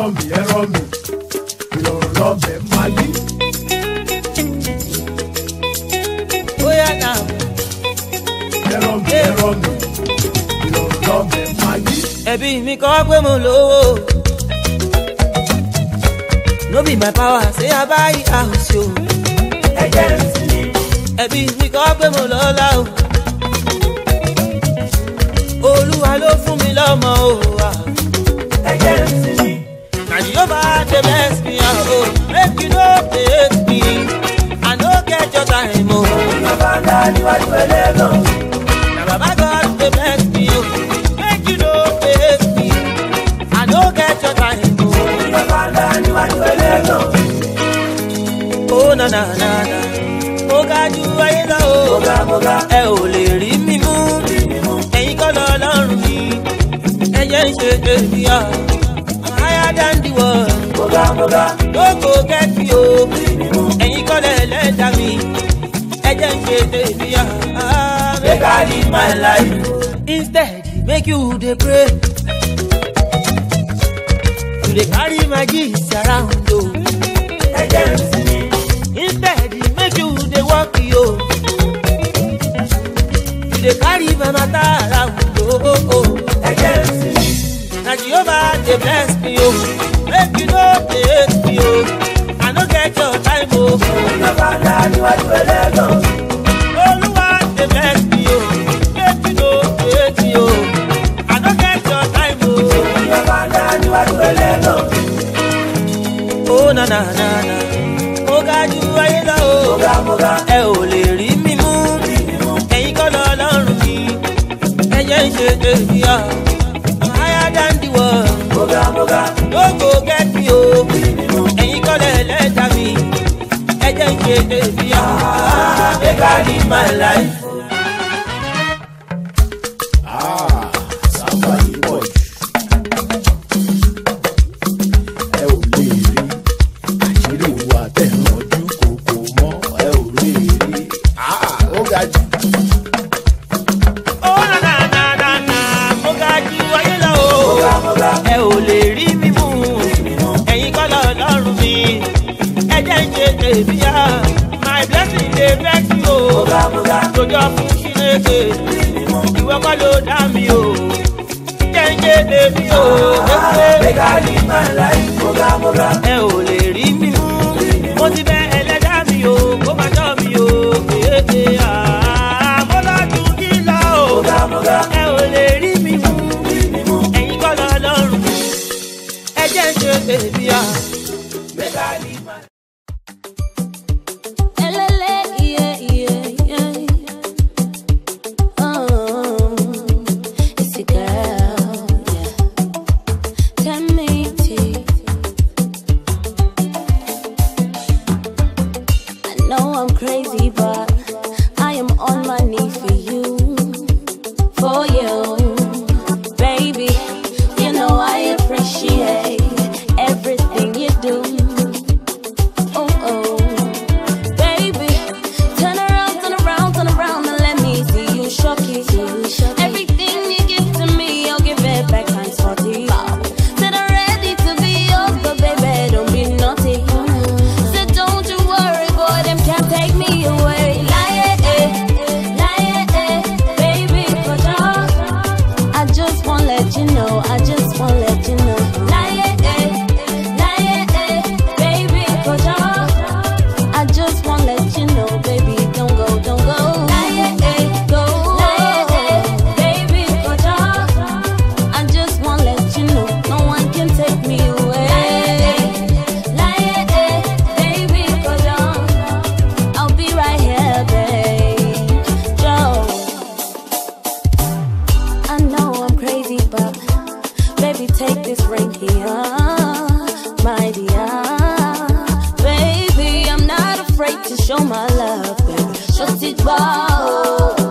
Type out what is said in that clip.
No be my power, say I buy a house, yo. Ebi mi ko pe mo lola o. Olúwa ló fún mi lọ́mọ o. Na Jehovah dey bless me o. Make you no hate me. I no get your time o. Na Baba God dey bless me o. Make you no hate me. I no get your time o. Oh na na na na. Moga ju ayé lọ o. Ẹ ò lè rí mi mú. Ẹ̀yin kọ́ lọ́lọ́run mi. Ẹ jẹ́ ń ṣe èmi à. I'm higher than the world. Don't go get me o. Ẹ̀yin kọ́ lẹ́lẹ́dà mi. Ẹ jẹ́ ń ṣe èmi à. Make I live my life. Instead, make you dey pray. You dey carry my gifts around o. Instead, make you dey walk yo. You dey carry my matter around o. Na Jehovah dey bless me o. Make you no hate me o. I no get your time o. Olúwa dey bless me o. Make you no hate me o. I no get your time o. Oh na na na na. Moga ju ayé lọ o. Ẹ ò lè rí mi mú. Ẹ̀yin kọ́ lọ́lọ́run mi. Ẹ jẹ́ ń ṣe èmi à. I'm higher than the world. Don't go get me o. Ẹ̀yin kọ́ lẹ́lẹ́dà mi. Ẹ jẹ́ ń ṣe èmi à. Make I live my life. Sábà yìí pọ̀ jù. Ẹ ò lè rí àṣírí ìwà tẹ̀ràn ojú kòkò mọ́. Ẹ ò lè rí. Ó ga jù. Oh na na na na na. Moga ju ayé lọ o. Ẹ ò lè rí mi mú. Ẹ̀yin kọ́ lọ́lọ́run mi. Ẹ jẹ́ ń ṣe èmi à. My blessing dey vex you o. Lójó fún Chineke. Ìwọ kọ́ ló dá mi o. Jẹ́ ń ṣe èmi o. Ẹ ò lè rí mi mú. Mo ti bẹ ẹlẹ́dàá mi o. Kó máa tọ́ mi o. Mo lọ́dún kí lọ o. Ẹ ò lè rí mi mú. Ẹ̀yin kọ́ lọ́lọ́run. Ẹ jẹ́ ń ṣe èmi à. Crazy, but I am on my knees for you, baby. You know I appreciate everything you do. Oh, baby, turn around, and let me see you shock it. Everything you give to me, I'll give it back times 40. Said I'm ready to be yours, but baby, don't be naughty. Said don't you worry, boy, them can't take me away. Lie, baby, for sure. I just wanna let you know. Lie, baby, for sure. I just wanna let you know, baby, don't go. Lie, baby, for sure. I just wanna let you know, no one can take me away. Lie, baby, for sure. I'll be right here, babe. Joe. I know I'm crazy, but baby, take this ring here, my dear. Baby, I'm not afraid to show my love, baby. Shut it down.